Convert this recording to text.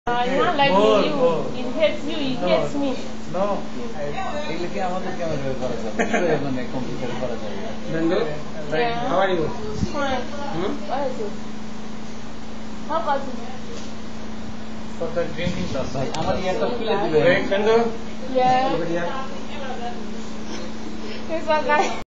Not like you. It hits you. It hits me. No. এগুলো কি আমাদের camera করা যাবে? মানে কম্পিউটার করা যাবে। Nando, how are you? Fine. What is it? How about it? For the drinking class. আমার ইয়াটা খুলে দিবে। Nando? Yeah. It's okay.